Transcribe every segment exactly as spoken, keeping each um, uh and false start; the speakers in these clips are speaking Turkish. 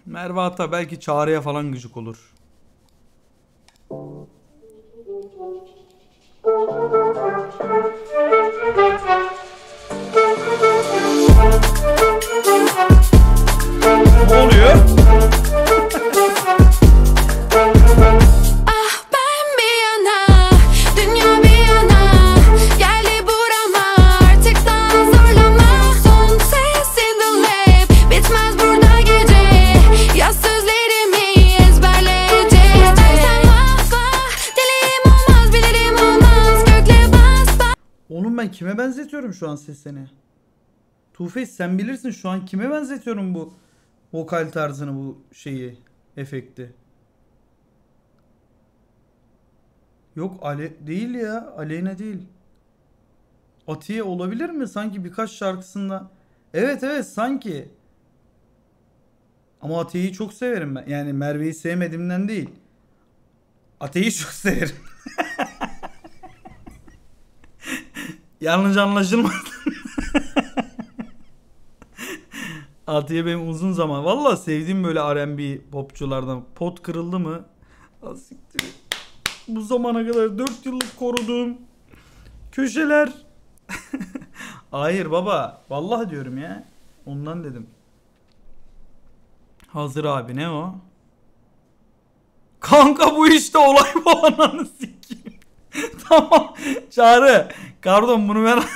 Merve Ata belki Çağrı'ya falan gıcık olur. Ne oluyor? Oğlum ben kime benzetiyorum şu an sesini? Two-Face sen bilirsin şu an kime benzetiyorum bu vokal tarzını, bu şeyi, efekti. Yok Ale değil ya, Aleyna değil. Atiye olabilir mi? Sanki birkaç şarkısında. Evet evet sanki. Ama Atiye'yi çok severim ben. Yani Merve'yi sevmediğimden değil. Atiye'yi çok severim. Yanlış anlaşılmasın. Atiye benim uzun zaman. Vallahi sevdiğim böyle R and B popçulardan. Pot kırıldı mı? Asiktir. Bu zamana kadar dört yıllık koruduğum köşeler. Hayır baba. Vallahi diyorum ya. Ondan dedim. Hazır abi ne o? Kanka bu işte olay bu, ananı sikeyim. Tamam. Çağrı. Pardon bunu ben...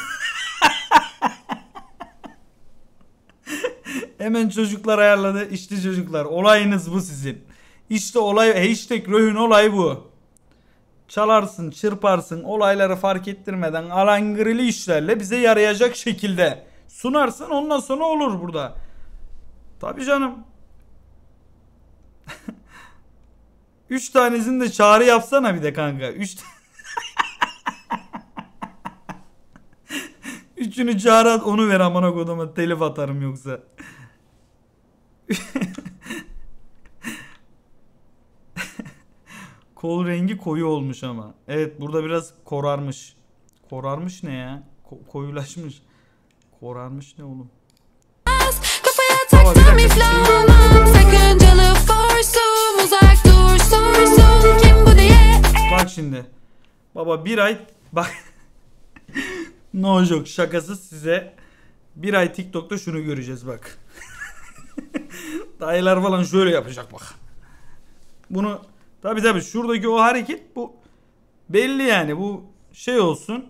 Hemen çocuklar ayarladı. İşte çocuklar olayınız bu sizin. İşte olay, hashtag Röhün olay bu. Çalarsın, çırparsın, olayları fark ettirmeden alengirli işlerle bize yarayacak şekilde sunarsın, ondan sonra olur burada. Tabii canım. Üç tanesini de Çağrı yapsana bir de kanka. Üç Üçünü Çağrı at, onu ver amına koduma, telif atarım yoksa. Kol rengi koyu olmuş ama. Evet burada biraz korarmış. Korarmış ne ya? Ko koyulaşmış. Korarmış ne oğlum? Kafaya taktım iflamam, sakıncalı forsum, uzak dur sorsun kim bu diye. Bak şimdi. Baba bir ay bak. No joke, şakasız size. Bir ay TikTok'ta şunu göreceğiz bak. Dayılar falan şöyle yapacak bak. Bunu tabi tabi şuradaki o hareket bu belli yani, bu şey olsun.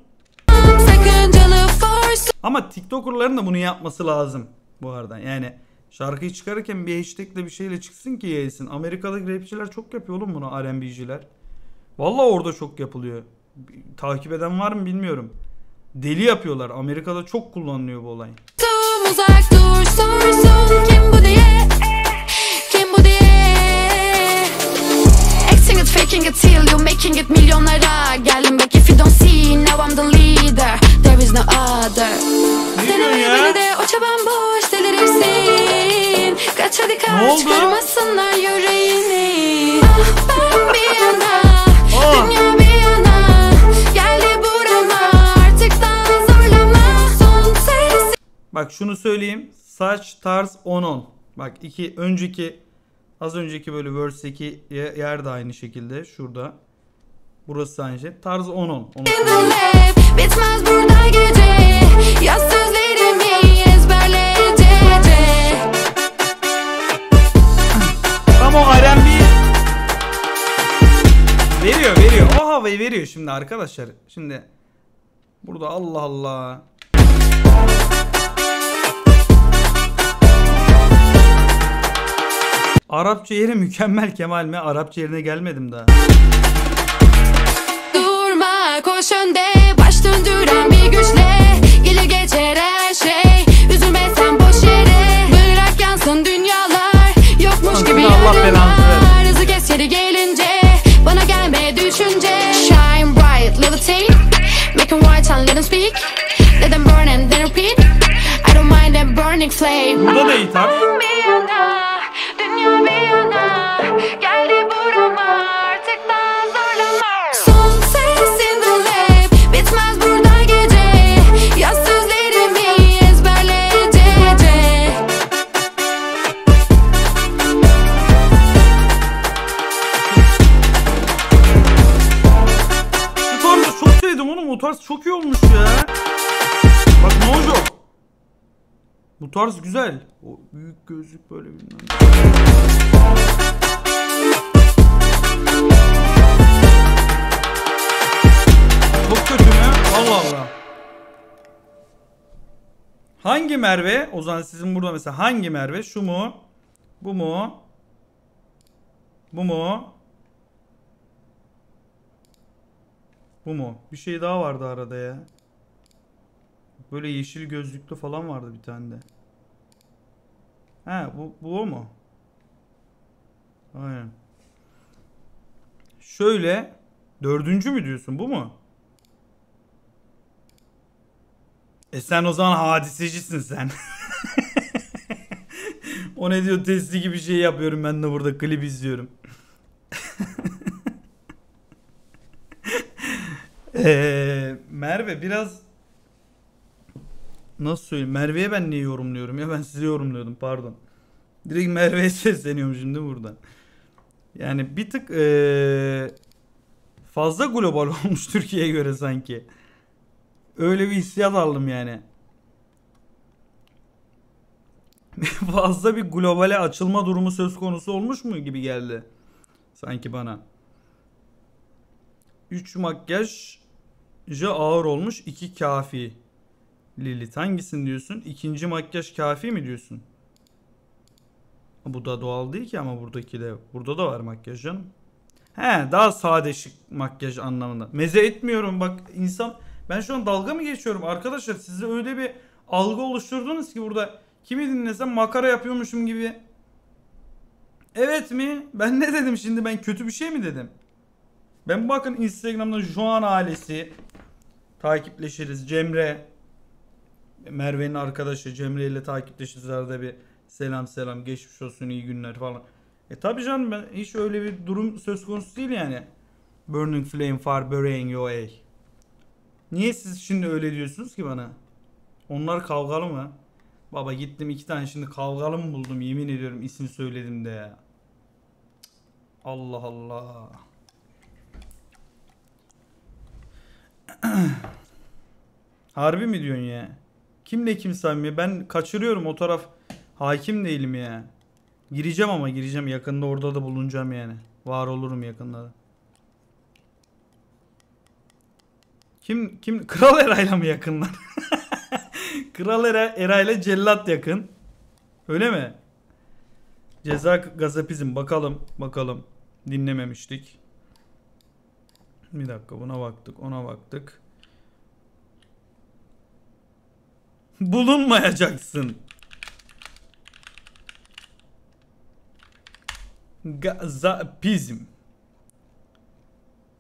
Ama TikToker'ların da bunu yapması lazım bu arada. Yani şarkıyı çıkarırken bir hashtagle bir şeyle çıksın ki yayılsın. Amerika'daki rapçiler çok yapıyor oğlum bunu, R and B'ciler. Vallahi orada çok yapılıyor. Takip eden var mı bilmiyorum. Deli yapıyorlar. Amerika'da çok kullanılıyor bu olay. Uzak dur sorsun kim bu diye, kim bu diye. Acting it, faking it till you making it milyonlara. Geldim back if you don't see, now I'm the leader. There is no other. Deneme beni de o çaban boş, delirirsin. Kaç hadi kaç, kırmasınlar yüreğini. Ah ben bir yana, dünya bir yana. Geldi burama artık daha zorlama. Son ses. Bak şunu söyleyeyim. Saç tarz on on. Bak iki önceki az önceki böyle verse'deki yer de aynı şekilde şurada. Burası aynı şey. Tarz on on. Bitmez burada gece. Yaz sözlerimi ezberleyece. Tam o R and B veriyor veriyor. O havayı veriyor şimdi arkadaşlar. Şimdi burada Allah Allah. Arapça yeri mükemmel Kemal mi? Arapça yerine gelmedim daha. Durma koş önde, baş döndüren bir güçle. Gelir geçer her şey, üzülme sen boş yere. Bırak yansın dünyalar, yokmuş gibi yarınlar. Hızı kes yeri gelince, bana gelme düşünce. Shine bright, levitate, make them white and let them speak. Let them burn and then repeat. I don't mind that burning flame. Burada da iyi tar. Dünya bir yana, geldi burama artık daha zorlama. Son sesin dinle, bitmez burada gece. Yaz sözlerimi ezberleyece. tarz çok iyi olmuş ya. Bak no joke. Bu tarz güzel. O büyük gözlük böyle bilmem. Çok kötü mü? Allah Allah. Hangi Merve? O zaman sizin burada mesela hangi Merve? Şu mu? Bu mu? Bu mu? Bu mu? Bir şey daha vardı arada ya. Böyle yeşil gözlüklü falan vardı bir tane de. Ha bu, bu o mu? Aynen. Şöyle. Dördüncü mü diyorsun? Bu mu? E sen o zaman hadisecisin sen. O ne diyor, testi gibi şey yapıyorum ben de burada klip izliyorum. ee, Merve biraz nasıl söyleyeyim? Merve'ye ben niye yorumluyorum ya, ben size yorumluyordum pardon. Direkt Merve'ye sesleniyorum şimdi buradan. Yani bir tık ee, fazla global olmuş Türkiye'ye göre sanki. Öyle bir hissiyat aldım yani. Fazla bir globale açılma durumu söz konusu olmuş mu gibi geldi. Sanki bana. üç makyaj ağır olmuş, iki kafi. Lilith hangisini diyorsun? İkinci makyaj kafi mi diyorsun? Bu da doğal değil ki ama buradaki de. Burada da var makyaj canım. He, daha sade şık makyaj anlamında. Meze etmiyorum bak insan. Ben şu an dalga mı geçiyorum arkadaşlar? Size öyle bir algı oluşturdunuz ki burada kimi dinlesem makara yapıyormuşum gibi. Evet mi? Ben ne dedim şimdi? Ben kötü bir şey mi dedim? Ben bakın Instagram'da Juan ailesi takipleşiriz. Cemre, Merve'nin arkadaşı Cemre ile takipleşiriz, arada bir selam selam geçmiş olsun iyi günler falan. E tabi canım, ben hiç öyle bir durum söz konusu değil yani. Burning flame far burning your way. Niye siz şimdi öyle diyorsunuz ki bana? Onlar kavgalı mı? Baba gittim iki tane şimdi kavgalı mı buldum, yemin ediyorum isim söyledim de ya. Allah Allah. Harbi mi diyorsun ya? Kimle kim samimi? Ben kaçırıyorum, o taraf hakim değilim ya. Gireceğim ama gireceğim yakında, orada da bulunacağım yani. Var olurum yakında da. Kim kim Kral Eray'la mı yakınlar? Kral Era, Eray'la Cellat yakın. Öyle mi? Ceza Gazapizm, bakalım bakalım. Dinlememiştik. Bir dakika, buna baktık, ona baktık. Bulunmayacaksın. Gazapizm.